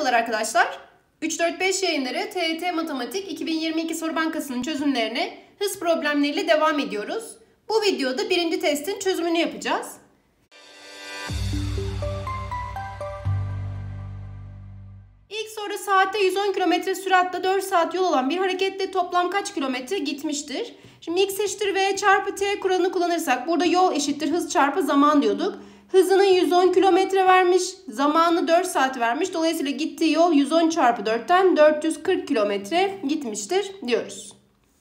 Merhabalar arkadaşlar. 3-4-5 yayınları TYT Matematik 2022 Soru Bankası'nın çözümlerine hız problemleriyle devam ediyoruz. Bu videoda birinci testin çözümünü yapacağız. İlk soru saatte 110 km süratle 4 saat yol olan bir hareketle toplam kaç kilometre gitmiştir? Şimdi x eşittir v çarpı t kuralını kullanırsak burada yol eşittir hız çarpı zaman diyorduk. Hızını 110 kilometre vermiş, zamanı 4 saat vermiş. Dolayısıyla gittiği yol 110 çarpı 4'ten 440 kilometre gitmiştir diyoruz.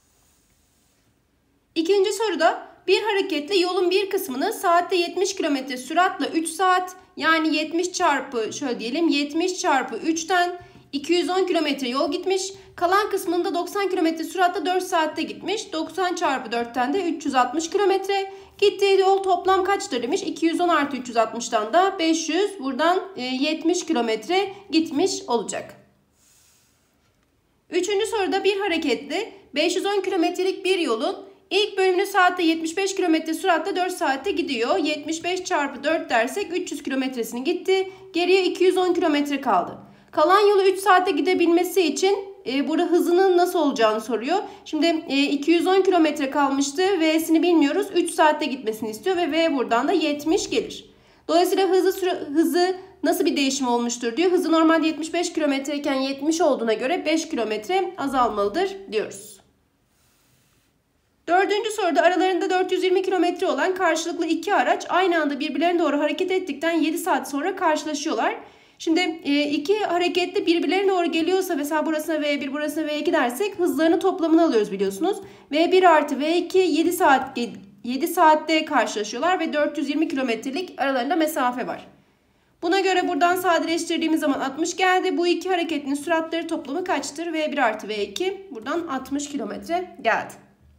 İkinci soruda bir hareketle yolun bir kısmını saatte 70 kilometre süratle 3 saat yani 70 çarpı şöyle diyelim 70 çarpı 3'ten 210 kilometre yol gitmiş. Kalan kısmında 90 kilometre süratle 4 saatte gitmiş. 90 çarpı 4'ten de 360 kilometre. Gittiği yol toplam kaçtır demiş. 210 artı 360'dan da 500. Buradan 70 kilometre gitmiş olacak. Üçüncü soruda bir hareketle 510 kilometrelik bir yolun ilk bölümünü saatte 75 kilometre süratle 4 saatte gidiyor. 75 çarpı 4 dersek 300 kilometresini gitti. Geriye 210 kilometre kaldı. Kalan yolu 3 saatte gidebilmesi için burada hızının nasıl olacağını soruyor. Şimdi 210 kilometre kalmıştı. V'sini bilmiyoruz. 3 saatte gitmesini istiyor ve V buradan da 70 gelir. Dolayısıyla hızı nasıl bir değişim olmuştur diyor. Hızı normalde 75 kilometre iken 70 olduğuna göre 5 kilometre azalmalıdır diyoruz. Dördüncü soruda aralarında 420 kilometre olan karşılıklı iki araç aynı anda birbirlerine doğru hareket ettikten 7 saat sonra karşılaşıyorlar. Şimdi iki hareketli birbirlerine doğru geliyorsa mesela burasına V1 burasına V2 dersek hızlarının toplamını alıyoruz biliyorsunuz. V1 artı V2 7 saatte karşılaşıyorlar ve 420 kilometrelik aralarında mesafe var. Buna göre buradan sadeleştirdiğimiz zaman 60 geldi. Bu iki hareketin süratleri toplamı kaçtır? V1 artı V2 buradan 60 kilometre geldi.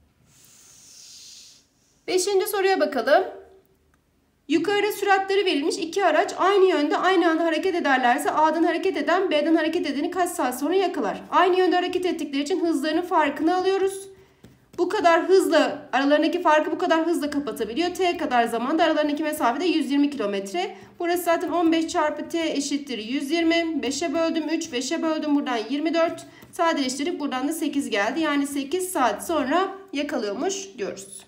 Beşinci soruya bakalım. Yukarıda süratleri verilmiş iki araç aynı yönde aynı anda hareket ederlerse A'dan hareket eden B'den hareket edeni kaç saat sonra yakalar? Aynı yönde hareket ettikleri için hızlarının farkını alıyoruz. Bu kadar hızla aralarındaki farkı bu kadar hızla kapatabiliyor. T kadar zamanda aralarındaki mesafede 120 kilometre. Burası zaten 15 çarpı T eşittir 120. 5'e böldüm 3, 5'e böldüm buradan 24. Sadeleştirip buradan da 8 geldi. Yani 8 saat sonra yakalıyormuş diyoruz.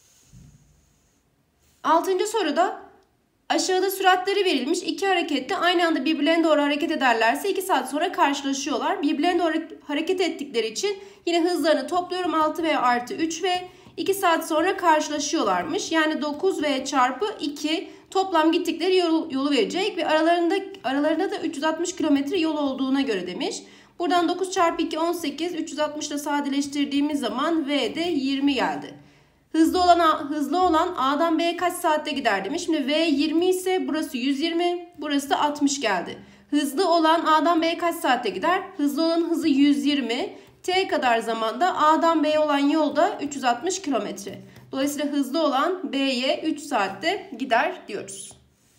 Altıncı soruda aşağıda süratleri verilmiş iki harekette aynı anda birbirlerine doğru hareket ederlerse 2 saat sonra karşılaşıyorlar. Birbirlerine doğru hareket ettikleri için yine hızlarını topluyorum 6V artı 3V 2 saat sonra karşılaşıyorlarmış. Yani 9V çarpı 2 toplam gittikleri yolu verecek ve aralarında da 360 kilometre yol olduğuna göre demiş. Buradan 9 çarpı 2 18 360 ile sadeleştirdiğimiz zaman V de 20 geldi. Hızlı olan A'dan B'ye kaç saatte gider demiş. Şimdi V 20 ise burası 120, burası da 60 geldi. Hızlı olan A'dan B'ye kaç saatte gider? Hızlı olan hızı 120. T kadar zamanda A'dan B'ye olan yolda 360 kilometre. Dolayısıyla hızlı olan B'ye 3 saatte gider diyoruz.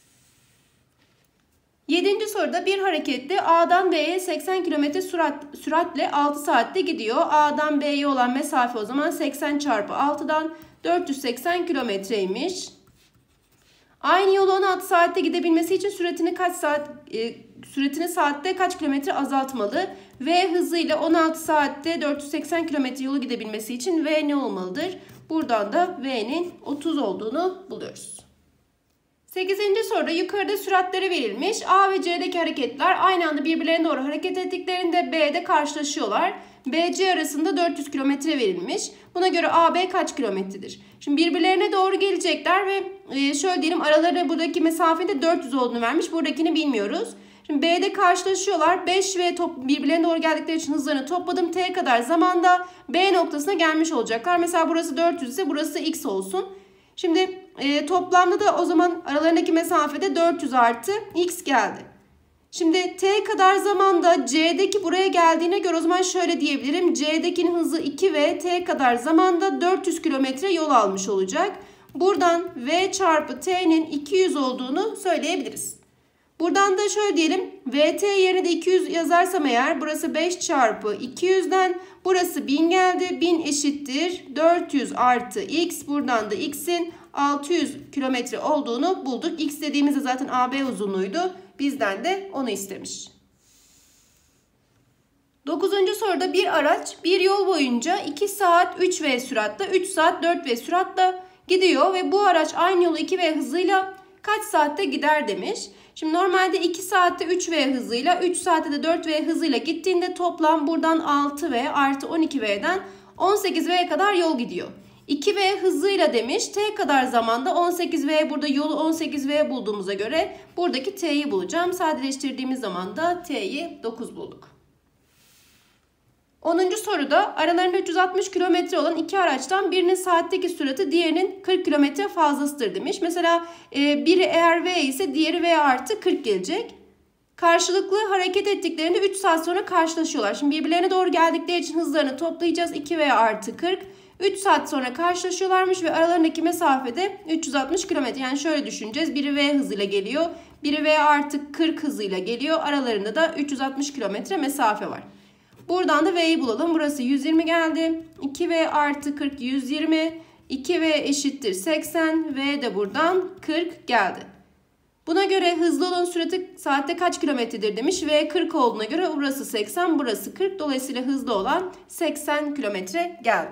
7. soruda bir hareketli A'dan B'ye 80 km süratle 6 saatte gidiyor. A'dan B'ye olan mesafe o zaman 80 çarpı 6'dan 480 kilometreymiş. Aynı yolu 16 saatte gidebilmesi için süratini saatte kaç kilometre azaltmalı? V hızıyla 16 saatte 480 kilometre yolu gidebilmesi için V ne olmalıdır? Buradan da V'nin 30 olduğunu buluyoruz. 8. soruda yukarıda süratleri verilmiş. A ve C'deki hareketler aynı anda birbirlerine doğru hareket ettiklerinde B'de karşılaşıyorlar. BC arasında 400 kilometre verilmiş. Buna göre AB kaç kilometredir? Şimdi birbirlerine doğru gelecekler ve şöyle diyelim aralarında buradaki mesafede 400 olduğunu vermiş. Buradakini bilmiyoruz. Şimdi B'de karşılaşıyorlar. 5 ve birbirlerine doğru geldikleri için hızlarını topladım. T kadar zamanda B noktasına gelmiş olacaklar. Mesela burası 400 ise burası X olsun. Şimdi toplamda da o zaman aralarındaki mesafede 400 artı X geldi. Şimdi T kadar zamanda C'deki buraya geldiğine göre o zaman şöyle diyebilirim. C'dekinin hızı 2 ve T kadar zamanda 400 kilometre yol almış olacak. Buradan V çarpı T'nin 200 olduğunu söyleyebiliriz. Buradan da şöyle diyelim. VT yerine de 200 yazarsam eğer burası 5 çarpı 200'den burası 1000 geldi. 1000 eşittir 400 artı X. Buradan da X'in 600 kilometre olduğunu bulduk. X dediğimizde zaten AB uzunluğuydu. Bizden de onu istemiş. 9. soruda bir araç bir yol boyunca 2 saat 3V süratle, 3 saat 4V süratle gidiyor ve bu araç aynı yolu 2V hızıyla kaç saatte gider demiş. Şimdi normalde 2 saatte 3V hızıyla, 3 saatte de 4V hızıyla gittiğinde toplam buradan 6V artı 12V'den 18V'ye kadar yol gidiyor. 2V hızıyla demiş, T kadar zamanda 18V, burada yolu 18V bulduğumuza göre buradaki T'yi bulacağım. Sadeleştirdiğimiz zaman da T'yi 9 bulduk. 10. soruda aralarında 360 km olan iki araçtan birinin saatteki sürati diğerinin 40 km fazlasıdır demiş. Mesela biri eğer V ise diğeri V artı 40 gelecek. Karşılıklı hareket ettiklerinde 3 saat sonra karşılaşıyorlar. Şimdi birbirlerine doğru geldikleri için hızlarını toplayacağız. 2V artı 40. 3 saat sonra karşılaşıyorlarmış ve aralarındaki mesafede 360 km. Yani şöyle düşüneceğiz. Biri V hızıyla geliyor. Biri V artı 40 hızıyla geliyor. Aralarında da 360 km mesafe var. Buradan da V'yi bulalım. Burası 120 geldi. 2V artı 40 120. 2V eşittir 80. V de buradan 40 geldi. Buna göre hızlı olan sürati saatte kaç kilometredir demiş. V 40 olduğuna göre burası 80, burası 40. Dolayısıyla hızlı olan 80 kilometre geldi.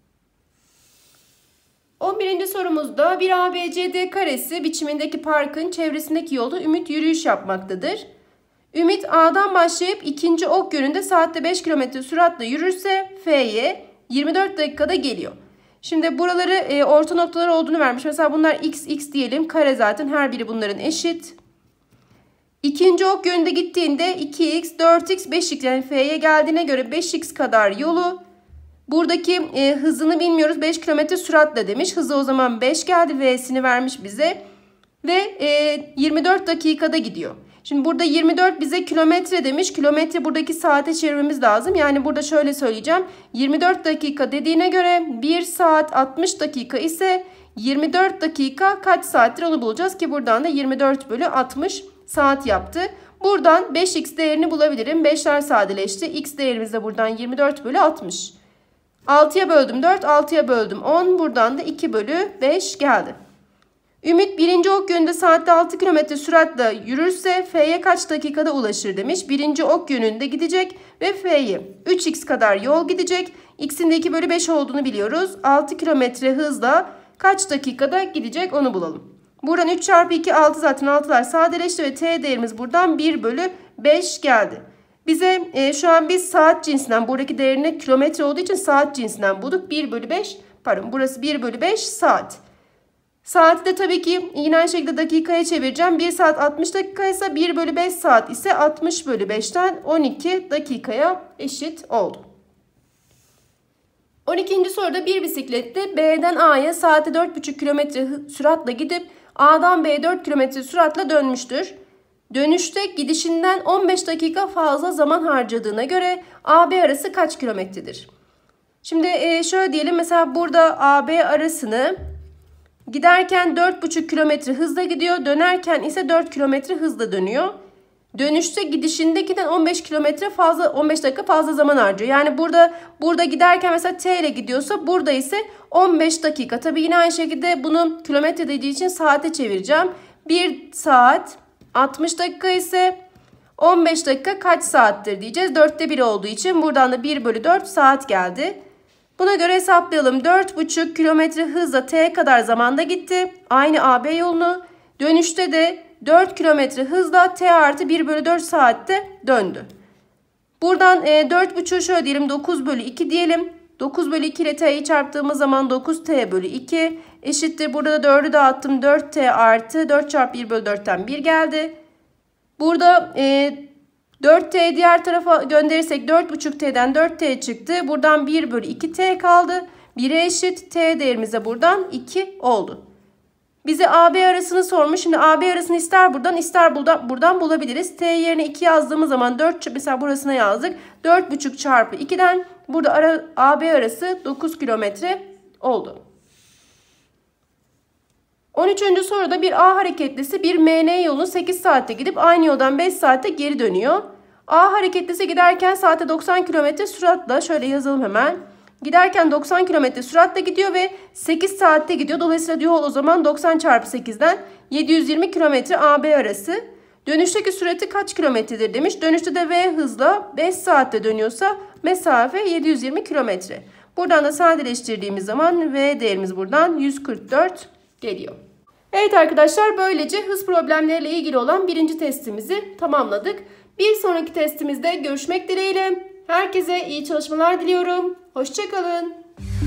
11. sorumuzda bir ABCD karesi biçimindeki parkın çevresindeki yolda Ümit yürüyüş yapmaktadır. Ümit A'dan başlayıp ikinci ok yönünde saatte 5 km süratle yürürse F'ye 24 dakikada geliyor. Şimdi buraları orta noktalar olduğunu vermiş. Mesela bunlar x, x diyelim. Kare zaten her biri bunların eşit. İkinci ok yönünde gittiğinde 2x, 4x, 5x yani F'ye geldiğine göre 5x kadar yolu. Buradaki hızını bilmiyoruz. 5 km süratle demiş. Hızı o zaman 5 geldi. V'sini vermiş bize. Ve 24 dakikada gidiyor. Şimdi burada 24 bize kilometre demiş. Kilometre buradaki saate çevirmemiz lazım. Yani burada şöyle söyleyeceğim. 24 dakika dediğine göre 1 saat 60 dakika ise 24 dakika kaç saattir onu bulacağız ki buradan da 24 bölü 60 saat yaptı. Buradan 5x değerini bulabilirim. 5'ler sadeleşti. X değerimiz de buradan 24 bölü 60. 6'ya böldüm 4, 6'ya böldüm 10. Buradan da 2 bölü 5 geldi. Ümit birinci ok yönünde saatte 6 km süratle yürürse F'ye kaç dakikada ulaşır demiş. Birinci ok yönünde gidecek ve F'ye 3x kadar yol gidecek. X'in de 2 bölü 5 olduğunu biliyoruz. 6 km hızla kaç dakikada gidecek onu bulalım. Buradan 3 çarpı 2 6 zaten 6'lar sadeleşti ve T değerimiz buradan 1 bölü 5 geldi. Bize şu an biz saat cinsinden buradaki değerini kilometre olduğu için saat cinsinden bulduk. 1 bölü 5 pardon burası 1 bölü 5 saat. Saati de tabii ki yine aynı şekilde dakikaya çevireceğim. 1 saat 60 dakika ise 1 bölü 5 saat ise 60 bölü 5'ten 12 dakikaya eşit oldu. 12. soruda bir bisiklette B'den A'ya saatte 4,5 km süratle gidip A'dan B'ye 4 km süratle dönmüştür. Dönüşte gidişinden 15 dakika fazla zaman harcadığına göre AB arası kaç kilometredir? Şimdi şöyle diyelim mesela burada AB arasını giderken 4,5 km hızla gidiyor. Dönerken ise 4 km hızla dönüyor. Dönüşte gidişindekinden 15 dakika fazla zaman harcıyor. Yani burada giderken mesela T ile gidiyorsa burada ise 15 dakika. Tabii yine aynı şekilde bunu kilometre dediği için saate çevireceğim. 1 saat 60 dakika ise 15 dakika kaç saattir diyeceğiz. 4'te 1 olduğu için buradan da 1 bölü 4 saat geldi. Buna göre hesaplayalım. 4,5 km hızla T kadar zamanda gitti. Aynı AB yolunu. Dönüşte de 4 km hızla T artı 1 bölü 4 saatte döndü. Buradan 4,5'u şöyle diyelim 9 bölü 2 diyelim. 9 bölü 2 ile T'yi çarptığımız zaman 9T bölü 2 eşittir. Burada da 4'ü dağıttım. 4T artı 4 çarpı 1 bölü 4'ten 1 geldi. Burada 4T diğer tarafa gönderirsek 4,5T'den 4T çıktı. Buradan 1 bölü 2T kaldı. 1'e eşit. T değerimiz de buradan 2 oldu. Bize AB arasını sormuş. Şimdi AB arasını ister buradan bulabiliriz. T yerine 2 yazdığımız zaman 4 mesela burasına yazdık. 4,5 çarpı 2'den burada AB arası 9 kilometre oldu. 13. soruda bir A hareketlisi bir MN yolunu 8 saatte gidip aynı yoldan 5 saatte geri dönüyor. A hareketlisi giderken saatte 90 km süratle şöyle yazalım hemen. Giderken 90 km süratle gidiyor ve 8 saatte gidiyor. Dolayısıyla yol o zaman 90 çarpı 8'den 720 km AB arası. Dönüşteki sürati kaç kilometredir demiş. Dönüşte de V hızla 5 saatte dönüyorsa mesafe 720 kilometre. Buradan da sadeleştirdiğimiz zaman V değerimiz buradan 144 geliyor. Evet arkadaşlar, böylece hız problemleriyle ilgili olan birinci testimizi tamamladık. Bir sonraki testimizde görüşmek dileğiyle. Herkese iyi çalışmalar diliyorum. Hoşça kalın.